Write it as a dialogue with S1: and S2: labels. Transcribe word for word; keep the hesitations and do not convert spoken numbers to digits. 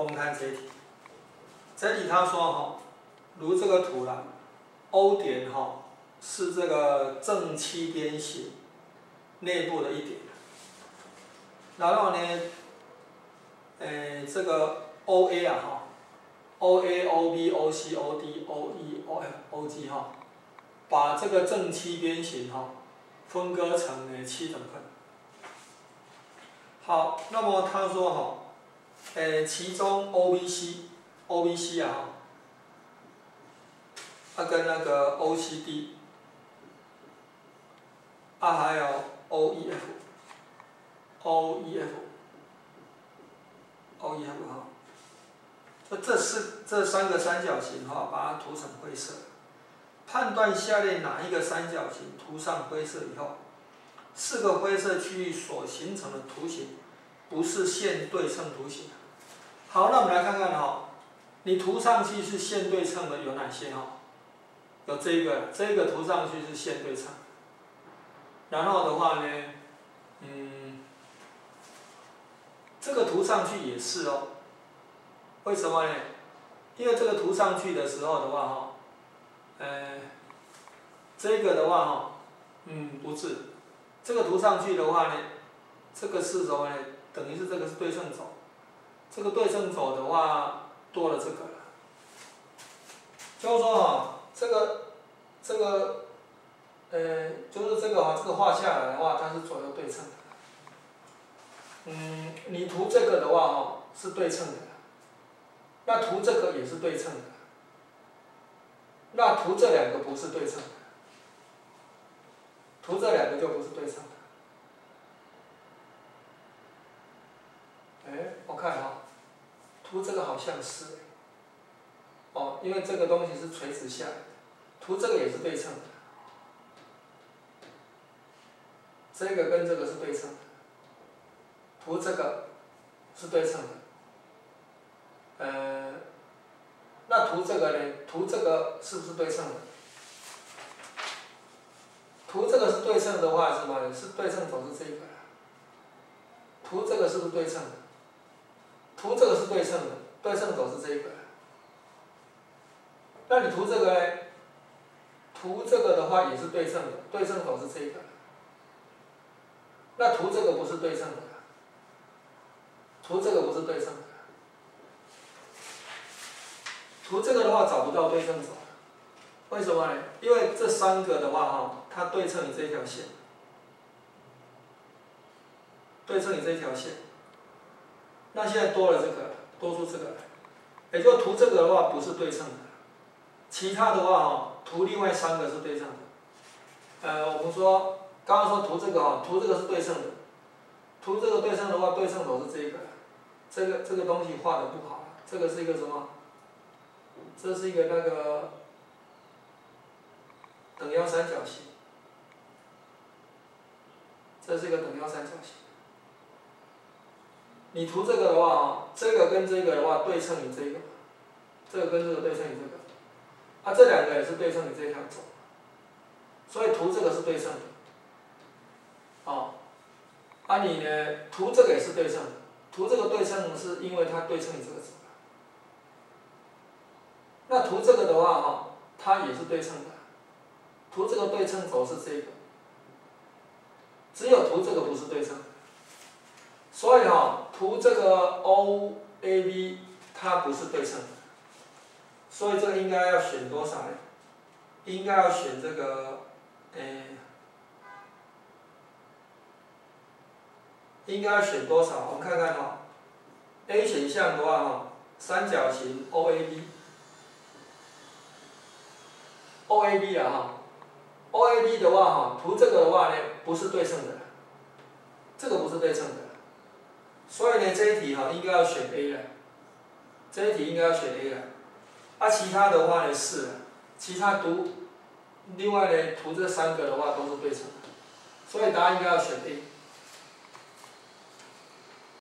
S1: 们看这一题，这一题他说哈，如这个图啦 ，O 点哈是这个正七边形内部的一点，然后呢，诶、这个 O A 啊哈 ，O A O B O C O D O E O F O G 哈，把这个正七边形哈分割成呢七等份。好，那么他说哈。诶，其中 O B C，O B C 啊，它、啊、跟那个 O C D， 啊还有 O E F，O E F，O E F 哈，这这四这三个三角形哈，把它涂成灰色。判断下列哪一个三角形涂上灰色以后，四个灰色区域所形成的图形不是线对称图形。好，那我们来看看哈，你涂上去是线对称的有哪些哈？有这个，这个涂上去是线对称。然后的话呢，嗯，这个涂上去也是哦。为什么呢？因为这个涂上去的时候的话哈，呃，这个的话哈，嗯，不是，这个涂上去的话呢，这个是什么呢？等于是这个是对称轴。这个对称轴的话多了这个了，就是说哈，这个这个，呃，就是这个哈，这个画下来的话，它是左右对称的。嗯，你涂这个的话哈是对称的，那涂这个也是对称的，那涂这两个不是对称的，涂这两个就不是对称的。哎，我看哈。涂这个好像是，哦，因为这个东西是垂直下来的，涂这个也是对称的，这个跟这个是对称的，涂这个是对称的，呃，那涂这个呢？涂这个是不是对称的？涂这个是对称的话是什么？是对称轴是这个，涂这个是不是对称的？涂这个是对称的。对称轴是这个，那你涂这个呢？涂这个的话也是对称的，对称轴是这个。那涂这个不是对称的，涂这个不是对称的，涂这个的话找不到对称轴，为什么呢？因为这三个的话哈，它对称于这条线，对称于这条线。那现在多了这个，多出这个来，也就涂这个的话不是对称的，其他的话哈，涂另外三个是对称的。呃，我们说刚刚说涂这个哈，涂这个是对称的，涂这个对称的话，对称轴是这个，这个这个东西画的不好，这个是一个什么？这是一个那个等腰三角形，这是一个等腰三角形。你涂这个的话啊，这个跟这个的话对称于这个，这个跟这个对称于这个，啊，这两个也是对称于这条轴，所以涂这个是对称的，哦，啊你呢涂这个也是对称的，涂这个对称是因为它对称于这个轴，那涂这个的话哈，它也是对称的，涂这个对称轴是这个，只有涂这个不是对称的。所以哈，涂这个 O A B 它不是对称的，所以这个应该要选多少呢？应该要选这个，诶，应该要选多少？我们看看哈 ，A 选项的话哈，三角形 O A B，O A B 啊哈 ，O A B 的话哈，涂这个的话呢不是对称的，这个不是对称的。所以呢，这一题哈应该要选 A 了，这一题应该要选 A 了，啊，其他的话呢是了，其他读，另外呢涂这三个的话都是对称的，所以答案应该要选 A。